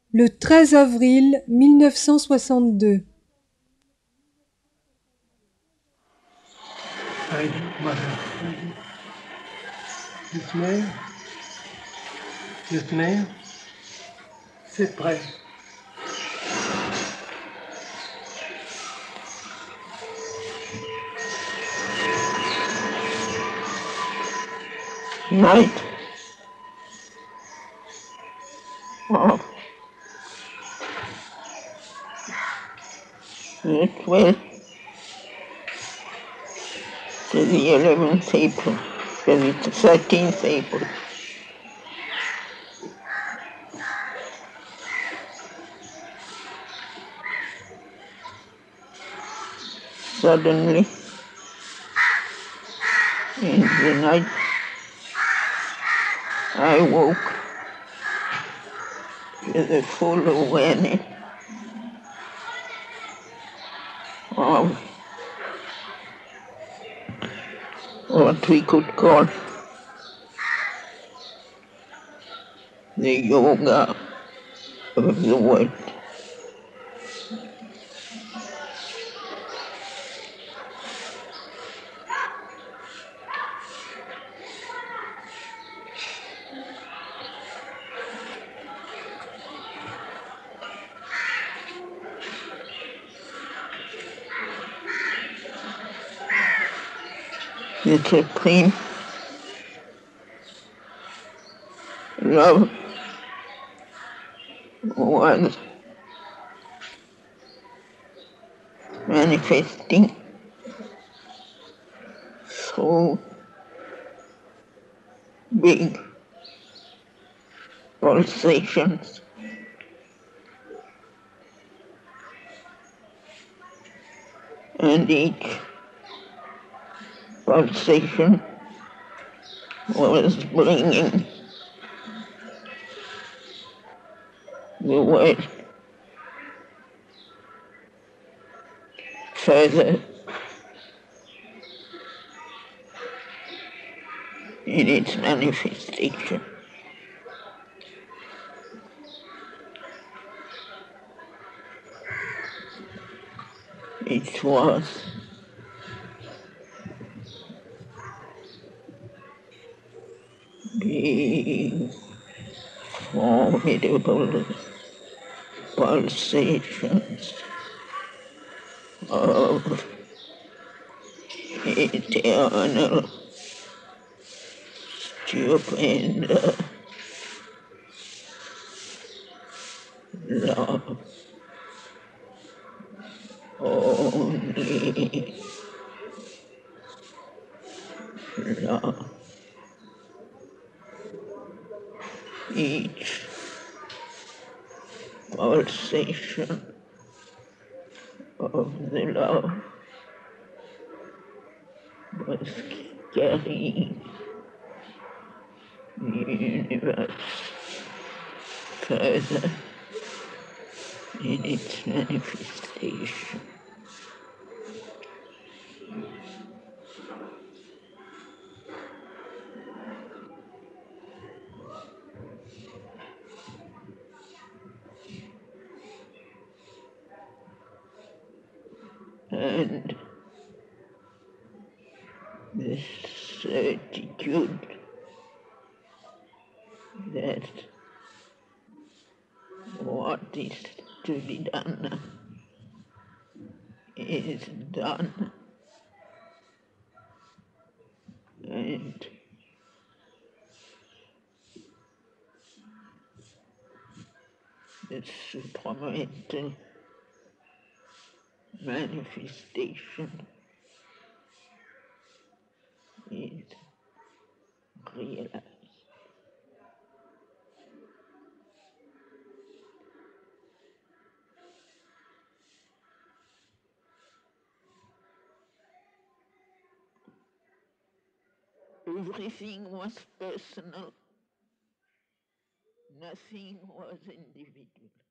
Le 13 avril 1962. Heidi, mother. Yasmine, Yasmine, c'est prêt. Night. Oh, the 12th to the 11th April, to the 13th April. Suddenly, in the night, I woke to the full awareness of what we could call the yoga of the world. The supreme love was manifesting through big pulsations, and each pulsation was bringing the world further in its manifestation. It was big, formidable pulsations of eternal, stupendous love. Only love. Each pulsation of the love was carrying the universe further in its manifestation. And this certitude that what is to be done is done, and the supramental manifestation is realized. Everything was personal, nothing was individual.